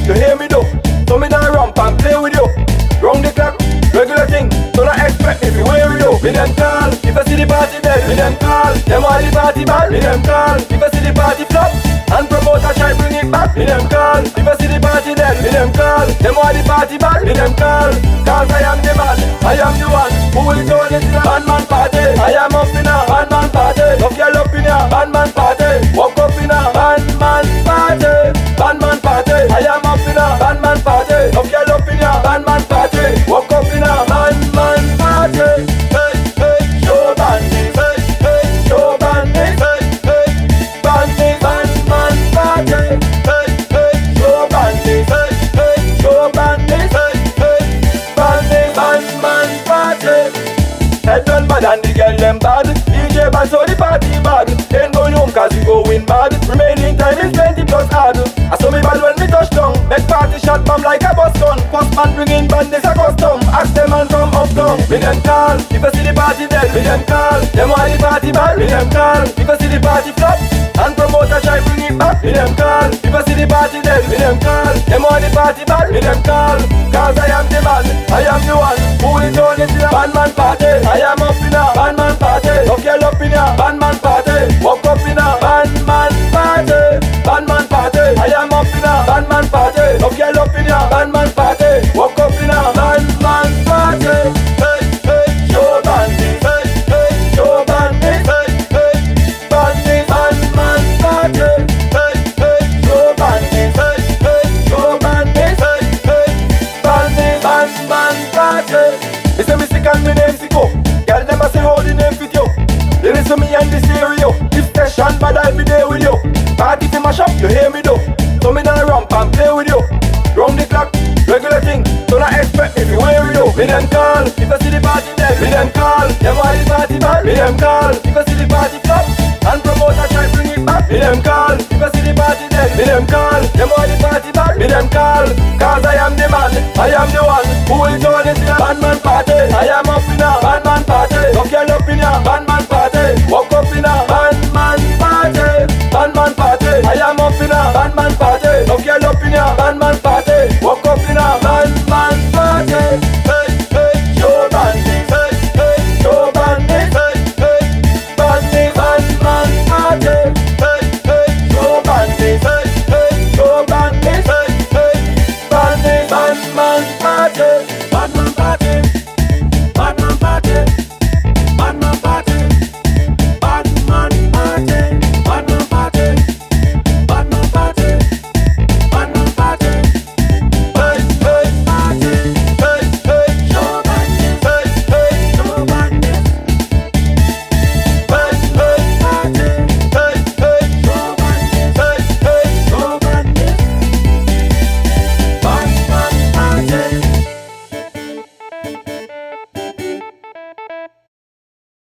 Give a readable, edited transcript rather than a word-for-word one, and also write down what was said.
You hear me though? So me not ramp and play with you. Round the clock, regular thing. So not expect me to wear with you. Me them call, if I see the party dead. Me them call, them all the party bad. Me them call, if I see the party flop and promoter try bring it back. Me them call, if I see the party dead. Me them call, them all the party bad. Me them call, cause I am the man, I am the one who will turn it to a band-man party. I am up in a band-man party. Love your love in a band-man party. Walk up in a band-man party. Band-man party. I am up in a band-man party. Love your love in a band-man party. Walk up in a band-man party. Hey, hey, show bandit. Hey, hey, show bandit. Hey, hey, bandit, band-man party. Hey, hey, show bandit. Hey, hey, show bandit. Hey, hey, bandit, band-man party. Head done bad and the girl them bad. DJ band so the party bad. Ain't going home cause we going bad. Remaining time is 20 plus hard. I saw me bad when me touch down. Make party shot bomb like a bus gun. First man bringing band is a custom. Ask them and from uptown. Me them call, if I see the party dead. Me them call, them all the party bad. Me them call, if I see the party flop and promoter try bring it back. Me them call, if I see the party dead. Me them call, them all the party bad. Me them call, cause I am the man, I am the one who will turn it to a band-man party. I am